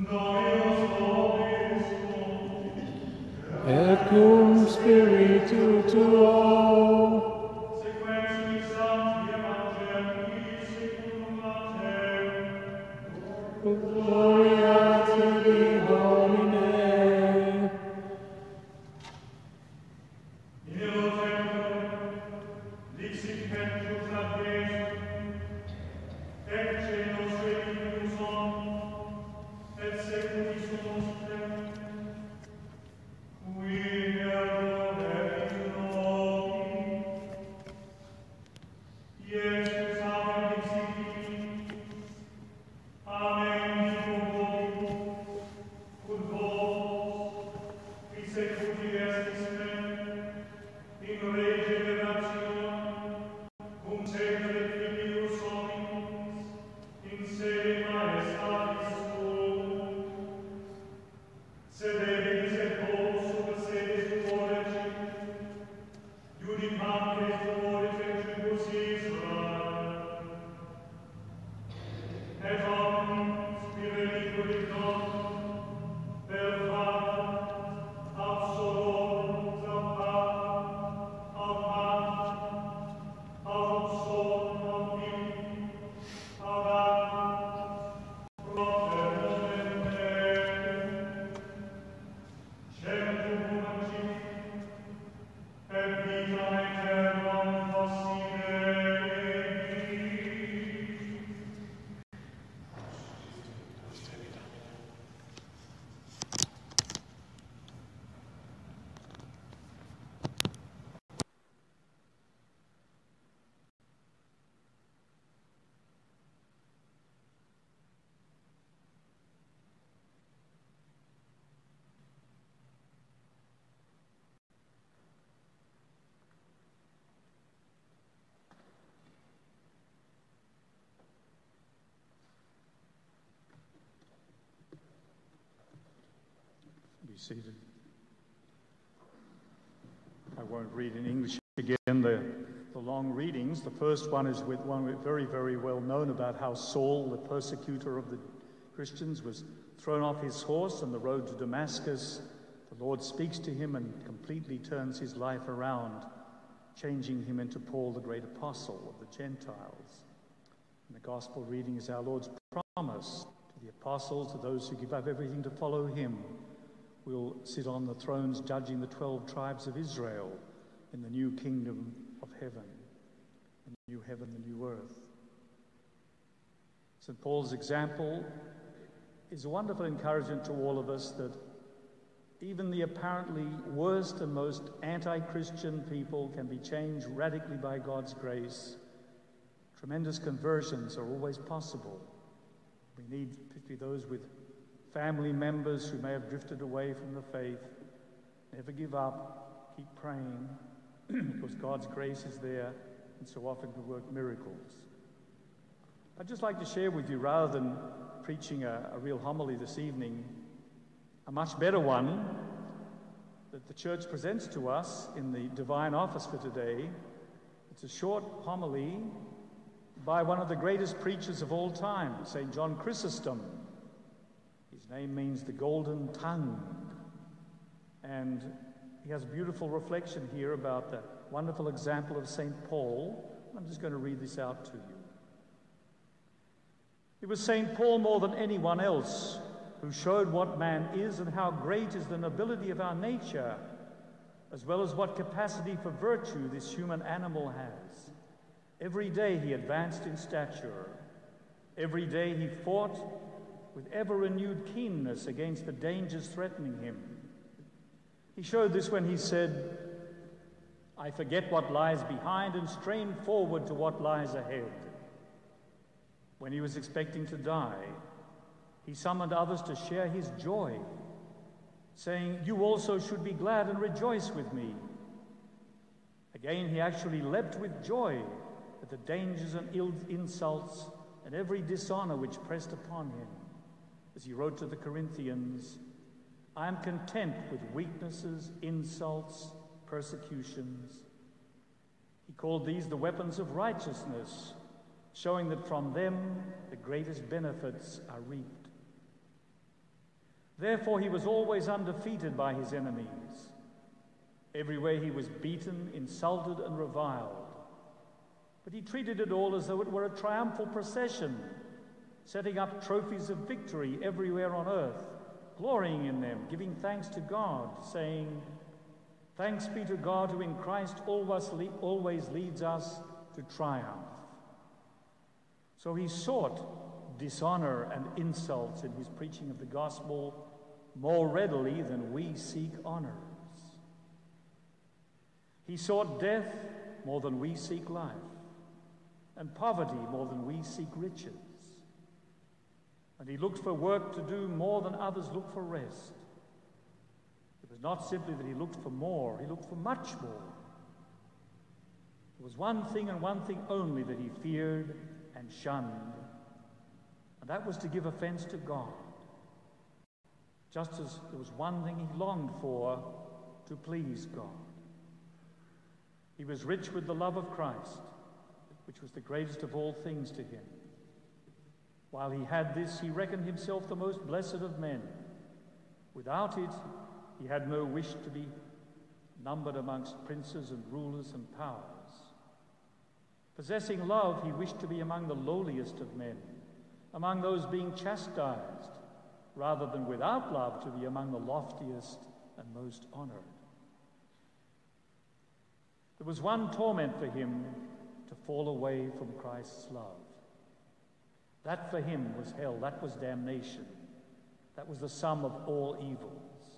Et cum spiritu tuo. Gloria tibi, Domine. Be seated. I won't read in English again the long readings. The first one is with one very, very well known about how Saul, the persecutor of the Christians, was thrown off his horse on the road to Damascus. The Lord speaks to him and completely turns his life around, changing him into Paul, the great apostle of the Gentiles. And the gospel reading is our Lord's promise to the apostles, to those who give up everything to follow him. Will sit on the thrones judging the 12 tribes of Israel in the new kingdom of heaven, the new heaven, the new earth. St. Paul's example is a wonderful encouragement to all of us that even the apparently worst and most anti-Christian people can be changed radically by God's grace. Tremendous conversions are always possible. We need particularly those with family members who may have drifted away from the faith. Never give up, keep praying, because God's grace is there and so often can work miracles. I'd just like to share with you, rather than preaching a real homily this evening, a much better one that the church presents to us in the divine office for today. It's a short homily by one of the greatest preachers of all time, St. John Chrysostom. His name means the golden tongue. And he has a beautiful reflection here about the wonderful example of St. Paul. I'm just going to read this out to you. It was St. Paul more than anyone else who showed what man is and how great is the nobility of our nature, as well as what capacity for virtue this human animal has. Every day he advanced in stature. Every day he fought with ever-renewed keenness against the dangers threatening him. He showed this when he said, "I forget what lies behind and strain forward to what lies ahead." When he was expecting to die, he summoned others to share his joy, saying, "You also should be glad and rejoice with me." Again, he actually leapt with joy at the dangers and insults and every dishonor which pressed upon him. As he wrote to the Corinthians, "I am content with weaknesses, insults, persecutions." He called these the weapons of righteousness, showing that from them the greatest benefits are reaped. Therefore he was always undefeated by his enemies. Everywhere he was beaten, insulted, and reviled. But he treated it all as though it were a triumphal procession, setting up trophies of victory everywhere on earth, glorying in them, giving thanks to God, saying, "Thanks be to God who in Christ always leads us to triumph." So he sought dishonor and insults in his preaching of the gospel more readily than we seek honors. He sought death more than we seek life, and poverty more than we seek riches. And he looked for work to do more than others look for rest. It was not simply that he looked for more, he looked for much more. There was one thing and one thing only that he feared and shunned, and that was to give offense to God. Just as there was one thing he longed for, to please God. He was rich with the love of Christ, which was the greatest of all things to him. While he had this, he reckoned himself the most blessed of men. Without it, he had no wish to be numbered amongst princes and rulers and powers. Possessing love, he wished to be among the lowliest of men, among those being chastised, rather than without love to be among the loftiest and most honored. There was one torment for him, to fall away from Christ's love. That for him was hell, that was damnation, that was the sum of all evils.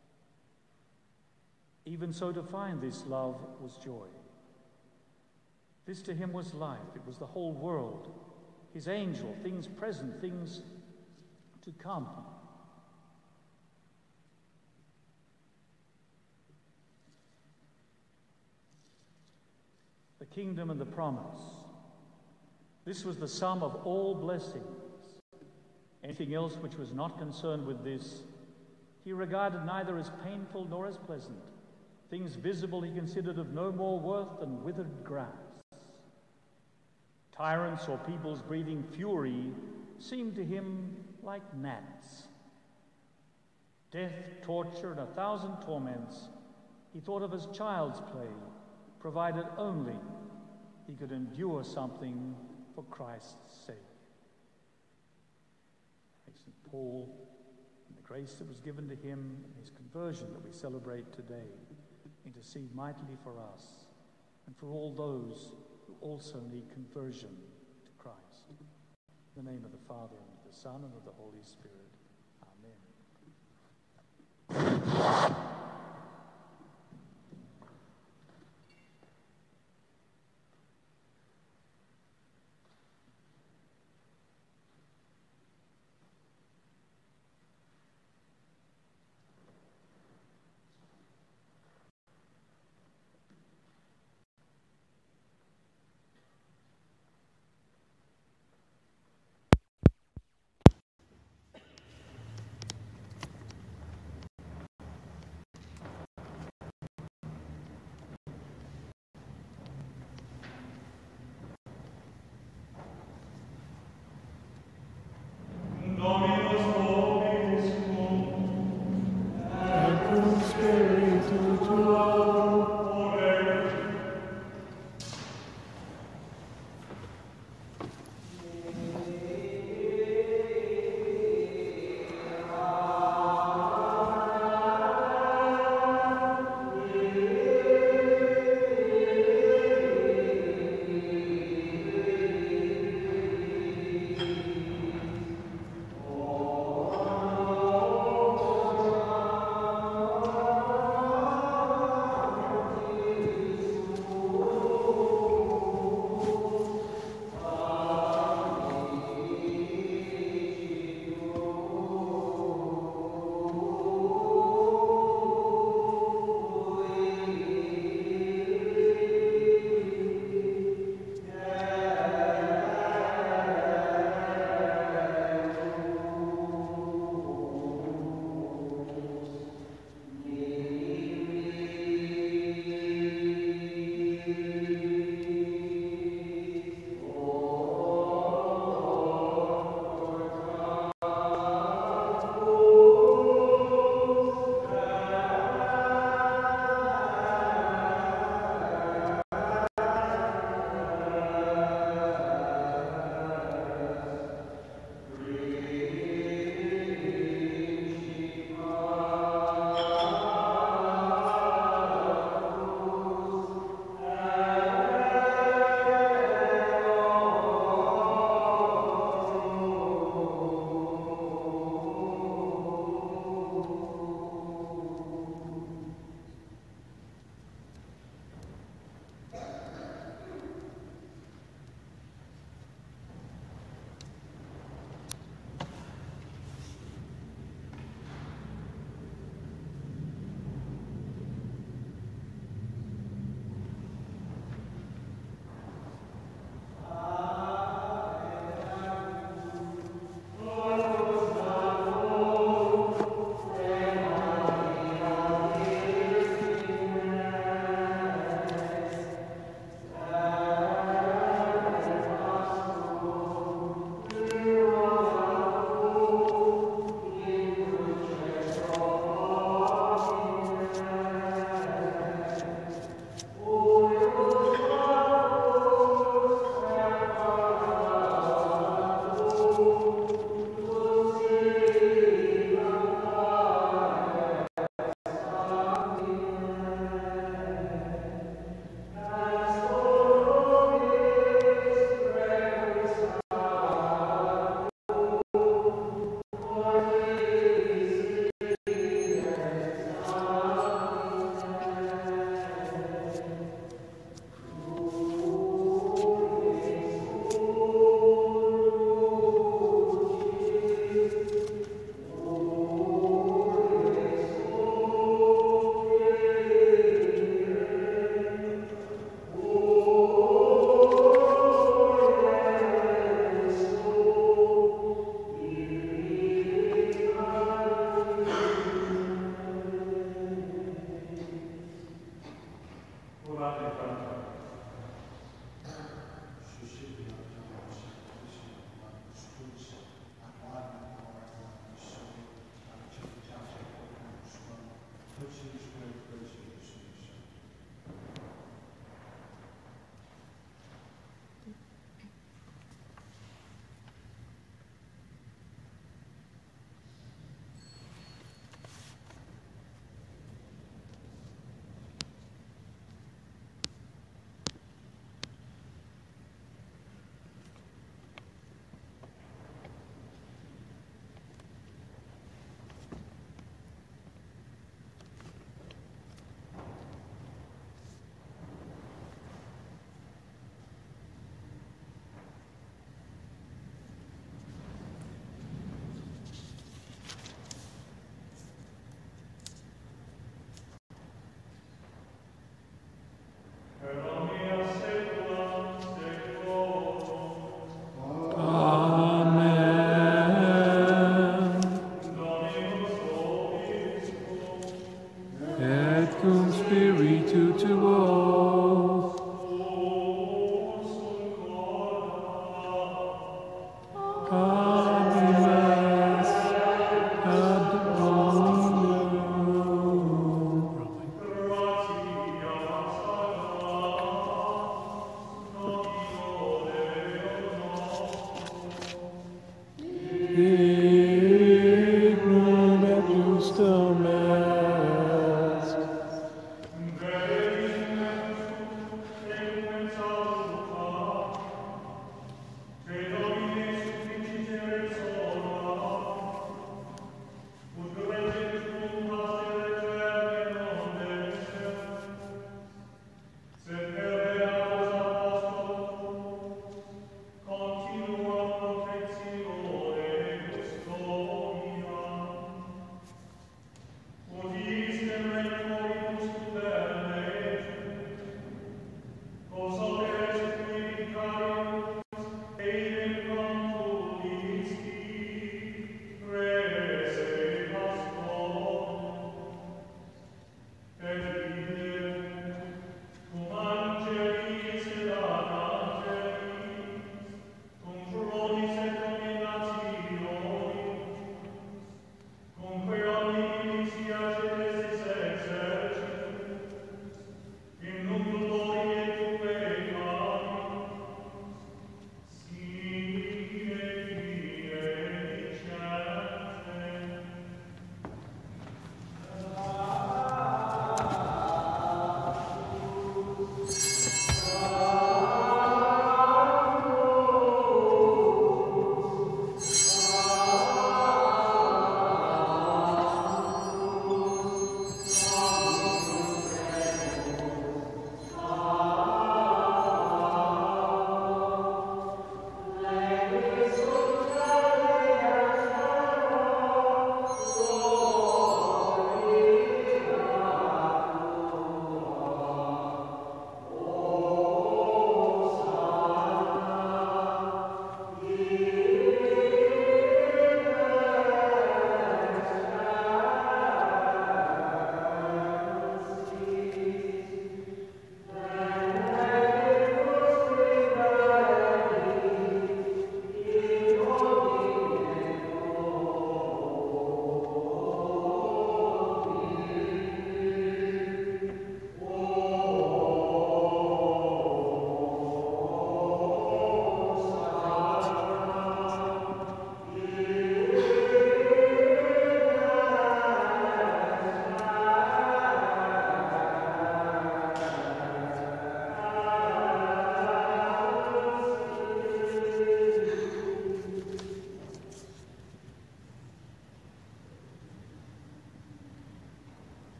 Even so, to find this love was joy. This to him was life, it was the whole world, his angel, things present, things to come. The kingdom and the promise. This was the sum of all blessings. Anything else which was not concerned with this, he regarded neither as painful nor as pleasant. Things visible he considered of no more worth than withered grass. Tyrants or peoples breathing fury seemed to him like gnats. Death, torture, and 1,000 torments he thought of as child's play, provided only he could endure something for Christ's sake. May St. Paul, and the grace that was given to him in his conversion that we celebrate today, intercede mightily for us and for all those who also need conversion to Christ. In the name of the Father, and of the Son, and of the Holy Spirit.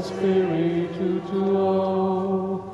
Spiritu Tuo.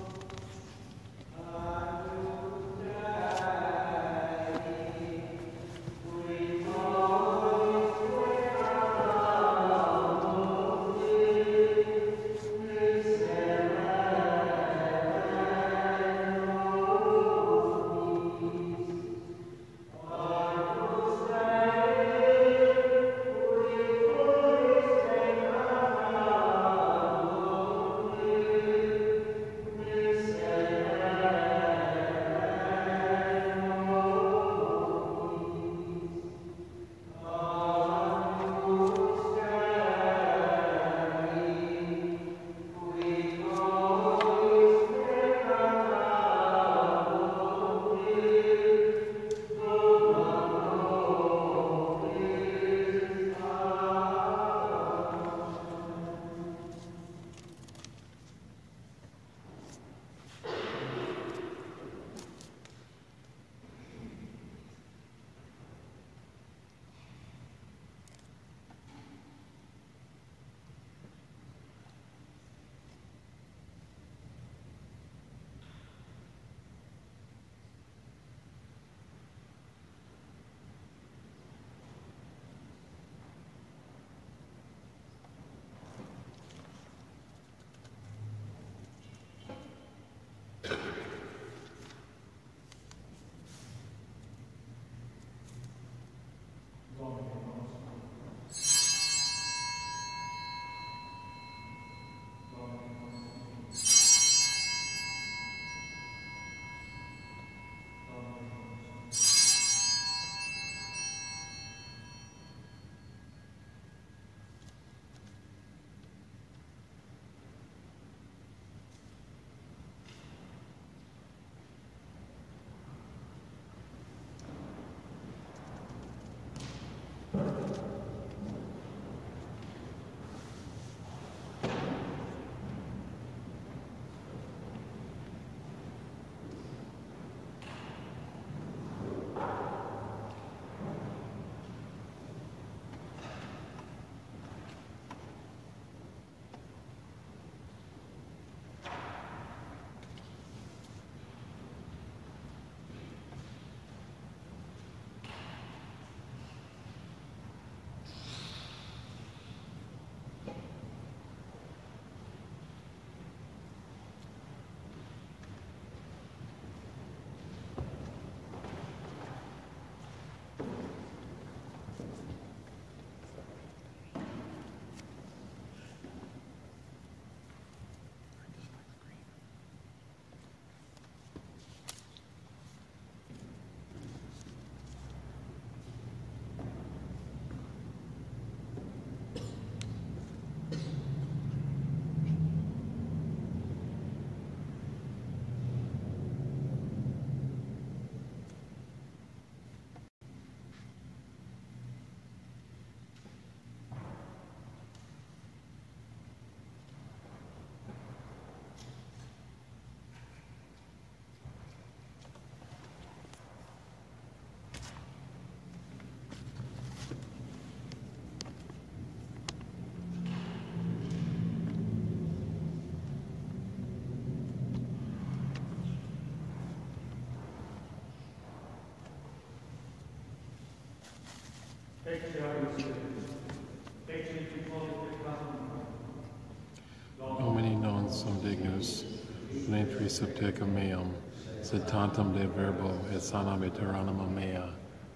Domini non sum dignus, venentri subtecum meum, sed tantum de verbo et sanamiter anima mea.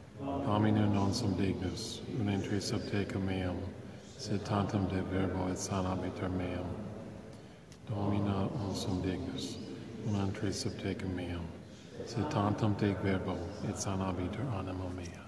Domini non sum dignus, venentri subtecum meum, sed tantum de verbo et sanamiter meum. Domina non sum dignus, venentri subtecum meum, sed tantum de verbo et sanamiter anima mea.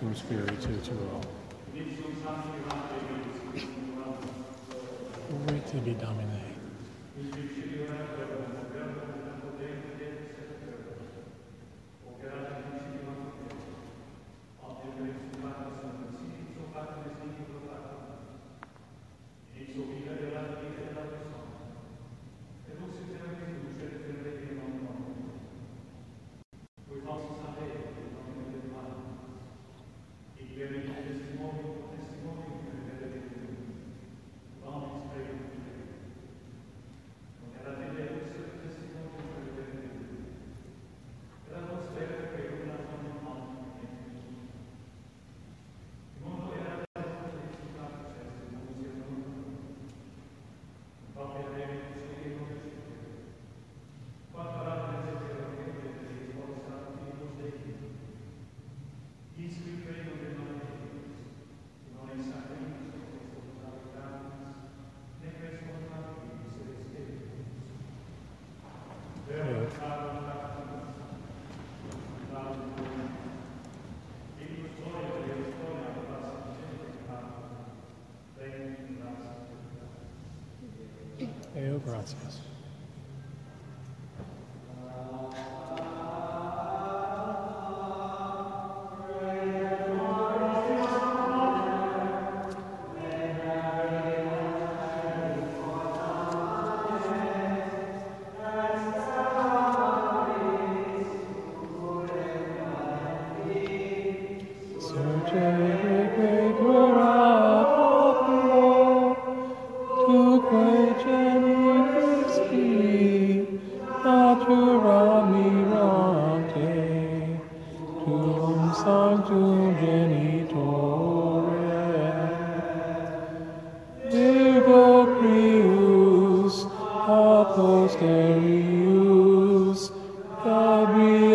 cum spiritu tuo. Ove tibi, Domine. Eo gratias. Sanctum genitore, Virgo prius, a posterius, Gabriel